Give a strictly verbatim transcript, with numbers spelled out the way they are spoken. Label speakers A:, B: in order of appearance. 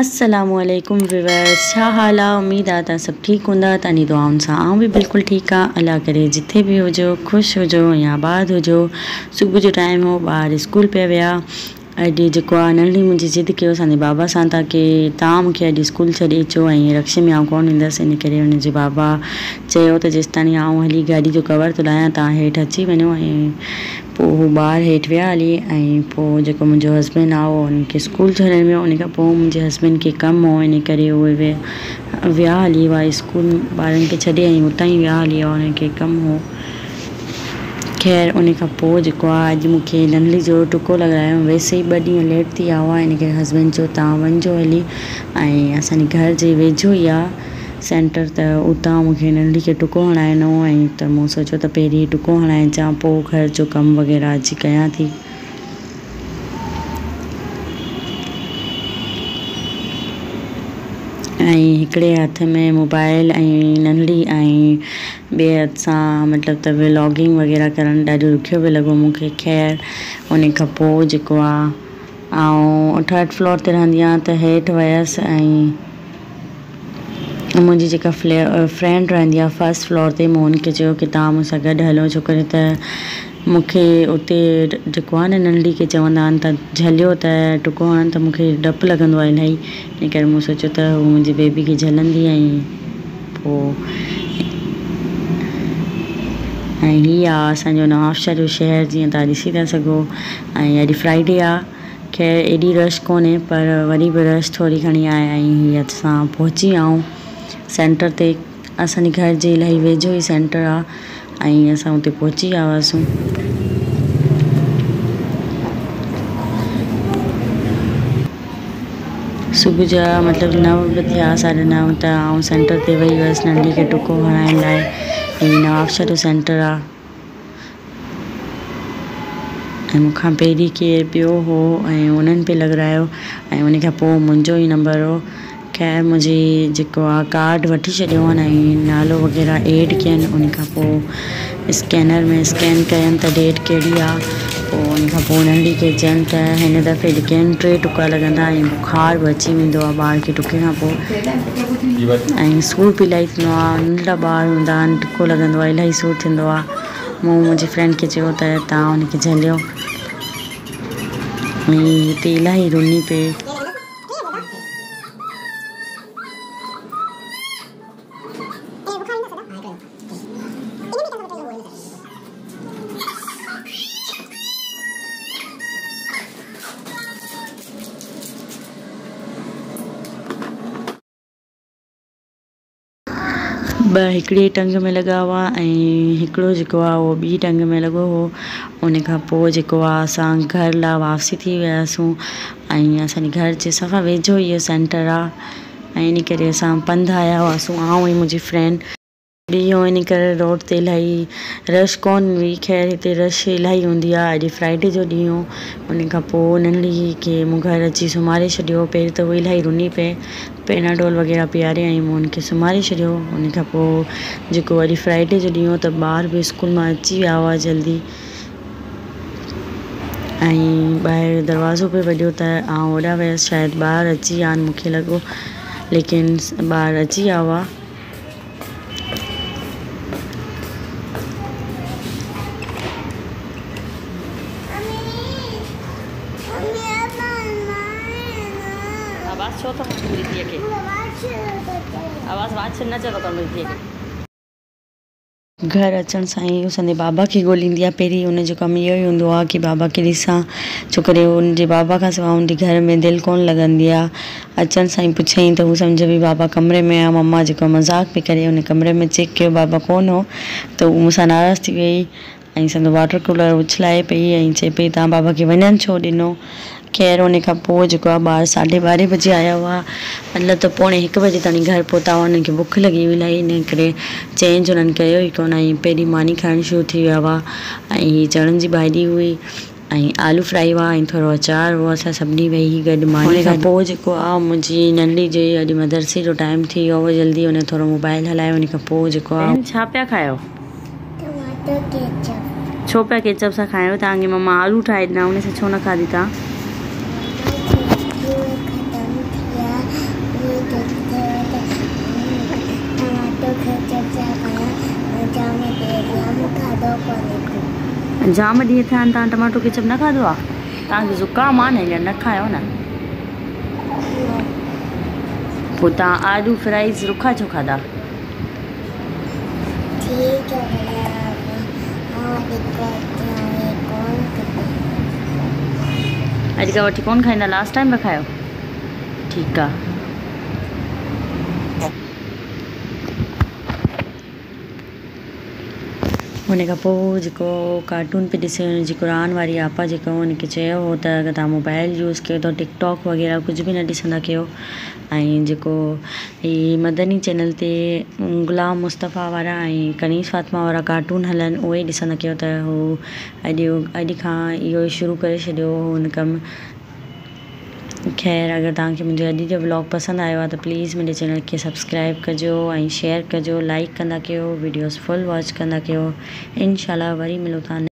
A: अस्सलामुअलैकुम व्यूअर्स, छा हाल आहे। उम्मीद आहे तव्हां सभु ठीकु हूंदा। तव्हांजी दुआउनि सां आउं बि बिल्कुलु ठीकु आहे। अल्लाह करे जिथे बि हुजो ख़ुशि हुजो या आबाद हुजो। सुबुह जो टाइम हो, ॿार स्कूल पिया विया। अॼु जेको आहे नंढी मुंहिंजी ज़िद कयो असांजे बाबा सां था की तव्हां मूंखे अॼु स्कूल छॾे अचो ऐं रक्शे में आउं कोन ईंदसि। इन करे हुनजे बाबा चयो त जेसि ताईं आउं हली गाॾी जो कवर थो लाहियां तव्हां हेठि अची वञो। ऐं पोइ हू ॿार हेठि विया हली ऐं पोइ जेको मुंहिंजो हस्बैंड आहे उहो उनखे स्कूल छॾण वियो। उन खां पोइ मुंहिंजे हस्बैंड खे कमु हो, इन करे उहे विया विया हली हुआ स्कूल ॿारनि खे छॾे ऐं हुतां ई विया हली हुआ, उनखे कमु हो। ख़ैर उन खां पोइ जेको आहे अॼु मूंखे नंढड़ी जो टुको लॻायो। वैसे ई ॿ ॾींहं लेट थी विया हुआ, इन करे हस्बैंड चयो तव्हां वञिजो हली। ऐं असांजे घर जे वेझो ई आहे सेंटर, त उतां मूंखे नंढड़ी खे टुको हणाइणो ऐं त मूं सोचियो त पहिरीं टुको हणाइजां पोइ घर जो कमु वग़ैरह अची कयां थी। ऐं हिकिड़े हथ में मोबाइल ऐं नंढड़ी ऐं ॿिए हथ सां मतिलबु त व्लॉगिंग वग़ैरह करणु ॾाढो ॾुखियो पियो लॻो मूंखे। ख़ैर उन खां पोइ जेको आहे ऐं थर्ड फ्लोर ते रहंदी आहियां, त हेठि वियसि ऐं मुंहिंजी जेका फ्ले फ्रेंड रहंदी आहे फस्ट फ्लोर ते, मूं हुनखे चयो की तव्हां मूंसां गॾु हलो, छो करे त मूंखे उते जेको आहे न नंढड़ी खे चवंदा आहिनि त झलियो त टुको हणनि त मूंखे डपु लॻंदो आहे इलाही। इन करे मूं सोचियो त हू मुंहिंजी बेबी खे झलंदी ऐं पोइ ऐं हीअ आहे असांजो नवाबशाह जो शहर जीअं तव्हां ॾिसी था सघो। ऐं अॼु फ्राइडे आहे, ख़ैर एॾी रश कोन्हे पर वरी बि रश थोरी घणी आहे। ऐं हीअं असां पहुची विया आहियूं सेंटर ते। असांजे घर जे इलाही वेझो ई सेंटर आहे ऐं असां हुते पहुची विया हुआसीं। सुबुह जा मतिलबु नव बि थिया, साढे नव, त आउं सेंटर ते वेई हुअसि नंढड़ी खे टुको हणाइण लाइ। हीअ नवाबशाह जो सेंटर आहे ऐं मूंखां पहिरीं केरु ॿियो हो ऐं उन्हनि पे लॻारायो ऐं उन खां पोइ मुंहिंजो ई नंबर हो। ख़ैर मुंहिंजी जेको आहे कार्ड वठी छॾियो आहे ऐं नालो वग़ैरह एड कयनि। उन खां पोइ स्कैनर में स्कैन कयनि त डेट कहिड़ी आहे। पोइ उन खां पोइ नंढड़ी खे चयनि त हिन दफ़े जेके आहिनि टे टुका लॻंदा ऐं बुखार बि अची वेंदो आहे ॿार खे टुके खां पोइ। ऐं सूर बि इलाही थींदो आहे, नंढड़ा ॿार हूंदा आहिनि टुको लॻंदो आहे, इलाही सूर थींदो आहे। मूं मुंहिंजी फ्रेंड खे चयो त तव्हां हुनखे झलियो ऐं हिते इलाही रुनी पिए। ॿ हिकिड़ी टंग में लॻा हुआ ऐं हिकिड़ो जेको आहे उहो ॿी टंग में लॻो हो। उन खां पोइ जेको आहे असां घर लाइ वापसी थी वियासीं ऐं असांजे घर जे सफ़ा वेझो इहो सेंटर आहे ऐं इन करे असां पंधु आया हुआसीं, आउं ऐं मुंहिंजी फ्रेंड। ॾींहुं इन करे रोड ते इलाही रश कोन हुई। ख़ैर हिते रश इलाही हूंदी आहे, अॼु फ्राइडे जो ॾींहुं हो। उन खां पोइ नंढड़ी खे मूं घर अची सुम्हारे छॾियो। पहिरीं त उहो इलाही रुनी पिए, पेनाडोल वग़ैरह पीआरे ऐं मूं हुनखे सुम्हारे छॾियो। उन खां पोइ जेको अॼु फ्राइडे जो ॾींहुं हो त ॿार बि स्कूल मां अची विया हुआ जल्दी ऐं ॿाहिरि दरवाज़ो पे वॼियो त आउं होॾां वियसि, शायदि ॿार अची विया आहिनि मूंखे लॻो, लेकिन ॿार अची विया हुआ। आवाज़ छो थो मुंहिंजी धीअ खे आवाज़ वाच न चयो कर मुंहिंजी धीअ खे। घर अचण सां ई असांजे बाबा खे ॻोल्हींदी आहे। पहिरीं हुनजो कमु इहो ई हूंदो आहे की बाबा खे ॾिसां, छो करे हुनजे बाबा खां सवाइ हुनजे घर में दिलि कोन लॻंदी आहे। अचण सां ई पुछियईं त हू सम्झ बि बाबा कमरे में आहे। मम्मा जेको मज़ाक पई करे हुन कमरे में चेक कयो, बाबा कोन हो, त हू मूंसां नाराज़ थी वई ऐं संदो वाटर कूलर उछलाए पई ऐं चए पई तव्हां बाबा खे वञणु छो ॾिनो। ख़ैर उन खां पोइ जेको आहे ॿार साढे ॿारहें बजे आया हुआ, मतिलबु त पौणे हिकु बजे ताईं घर पहुता हुआ। उन्हनि खे बुख लॻी हुई इलाही, इन करे चेंज उन्हनि कयो ई कोन ऐं पहिरीं मानी खाइणु शुरू थी विया हुआ। ऐं हीअ चणनि जी भाॼी हुई ऐं आलू फ्राई हुआ ऐं थोरो अचार हुओ। असां सभिनी वेही गॾु मानी। उन खां पोइ जेको आहे मुंहिंजी नंढड़ी जे अॼु मदरसे जो टाइम थी वियो हुओ जल्दी, उन थोरो मोबाइल हलायो। उन खां पोइ जेको आहे छा पिया खायो? Tomato ketchup. छो पिया केचप सां खायो? तव्हांखे मम्मा आलू ठाहे ॾिना, उन सां छो न खाधी तव्हां? जाम ॾींहं थिया आहिनि तव्हां टमाटो केचप न खाधो आहे? तव्हांखे ज़ुकाम आहे न, हींअर न खायो न। पोइ तव्हां आलू फ्राइज़ रुखा छो खाधा? अॼु खां वठी कोन खाईंदा? लास्ट टाइम न खायो? ठीकु आहे। हुन खां पोइ जेको कार्टून पे ॾिसे हुनजी क़ुरान वारी आपा जेको हुनखे चयो हो त अगरि तव्हां मोबाइल यूज़ कयो त टिकटॉक वग़ैरह कुझु बि न ॾिसंदा कयो। ऐं जेको हीअ मदनी चैनल ते ग़ुलाम मुस्तफ़ा वारा ऐं कनीज़ फातिमा वारा कार्टून हलनि उहे ॾिसंदा कयो त हू अॼु अॼु खां इहो शुरू करे छॾियो हुन कमु। ख़ैर अगरि तव्हांखे मुंहिंजो अॼु जो व्लॉग पसंदि आयो आहे त प्लीज़ मुंहिंजे चैनल खे सब्सक्राइब कजो ऐं शेयर कजो, लाइक कंदा कयो, वीडियोस फुल वॉच कंदा कयो। इंशाल्लाह वरी मिलूं था।